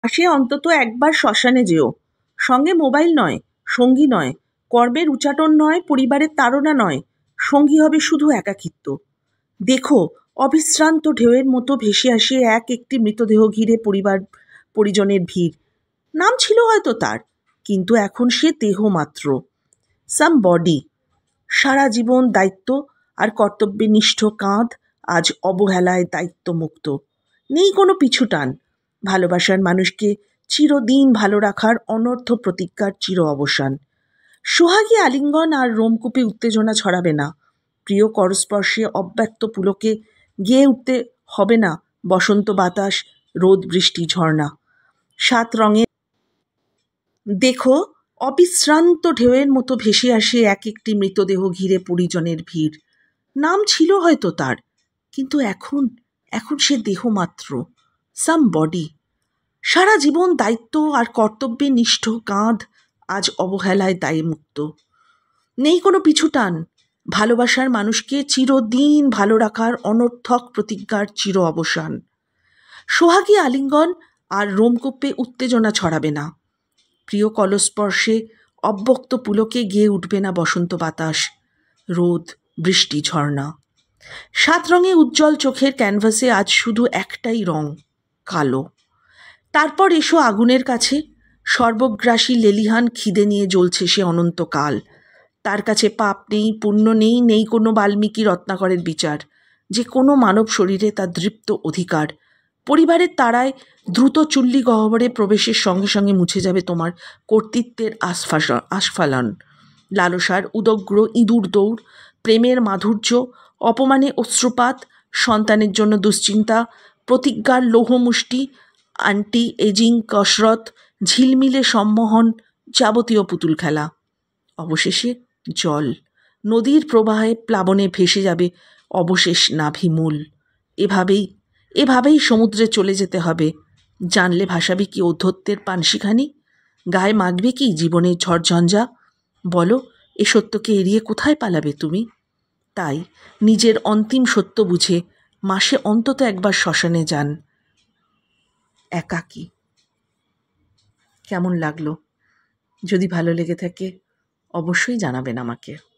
মাসে অন্তত একবার শ্মশানে যেও। সঙ্গে মোবাইল নয়, সঙ্গী নয়, কর্মের উচাটন নয়, পরিবারের তাড়না নয়, সঙ্গী হবে শুধু একাকিত্ব। দেখো, অবিশ্রান্ত ঢেউয়ের মতো ভেসে আসে এক একটি মৃতদেহ ঘিরে পরিবার পরিজনের ভিড়। নাম ছিল হয়তো তার, কিন্তু এখন সে দেহ মাত্র। সাম বডি। সারা জীবন দায়িত্ব আর কর্তব্যে নিষ্ঠ কাঁধ আজ অবহেলায় দায়িত্বমুক্ত। নেই কোনো পিছুটান। ভালোবাসার মানুষকে চিরদিন ভালো রাখার অনর্থ প্রতিজ্ঞার চির অবসান। সোহাগী আলিঙ্গন আর রোমকূপে উত্তেজনা ছড়াবে না। প্রিয় করস্পর্শে অব্যক্ত পুলকে গেয়ে উঠতে হবে না বসন্ত বাতাস, রোদ, বৃষ্টি, ঝর্ণা। সাত রঙে দেখো, অবিশ্রান্ত ঢেউয়ের মতো ভেসে আসে এক একটি মৃতদেহ ঘিরে পরিজনের ভিড়। নাম ছিল হয়তো তার, কিন্তু এখন এখন সে দেহ মাত্র। সাম বডি। সারা জীবন দায়িত্ব আর কর্তব্যে নিষ্ঠ কাঁধ আজ অবহেলায় দায়মুক্ত। নেই কোনো পিছুটান। ভালোবাসার মানুষকে চিরদিন ভালো রাখার অনর্থক প্রতিজ্ঞার চির অবসান। সোহাগী আলিঙ্গন আর রোমকূপে উত্তেজনা ছড়াবে না। প্রিয় কলস্পর্শে অব্যক্ত পুলকে গেয়ে উঠবে না বসন্ত বাতাস, রোদ, বৃষ্টি, ঝর্ণা। সাত রঙে উজ্জ্বল চোখের ক্যানভাসে আজ শুধু একটাই রং, কালো। তারপর এসো আগুনের কাছে। সর্বগ্রাসী লেলিহান খিদে নিয়ে জ্বলছে সে অনন্তকাল। তার কাছে পাপ নেই, পুণ্য নেই, নেই কোনো বাল্মীকি রত্নাকরের বিচার, যে কোনো মানব শরীরে তার দৃপ্ত অধিকার। পরিবারের তাড়ায় দ্রুত চুল্লি গহ্বরে প্রবেশের সঙ্গে সঙ্গে মুছে যাবে তোমার কর্তৃত্বের আস্ফালন। লালসার উদগ্র ইঁদুর দৌড়, প্রেমের মাধুর্য, অপমানে অশ্রুপাত, সন্তানের জন্য দুশ্চিন্তা, প্রতিজ্ঞার লৌহমুষ্টি, অ্যান্টি এজিং কসরত, ঝিলমিলে সম্মোহন, যাবতীয় পুতুল খেলা। অবশেষে জল, নদীর প্রবাহে প্লাবনে ভেসে যাবে অবশেষ নাভিমূল। এভাবেই সমুদ্রে চলে যেতে হবে। জানলে ভাসাবে কি ঔদ্ধত্যের পানশিখানি? গায়ে মাখবে কি জীবনের ঝড়ঝঞ্ঝা? বলো, এ সত্যকে এড়িয়ে কোথায় পালাবে তুমি? তাই নিজের অন্তিম সত্য বুঝে মাসে অন্তত একবার শ্মশানে যান, একাকী। কেমন লাগলো? যদি ভালো লেগে থাকে অবশ্যই জানাবেন আমাকে।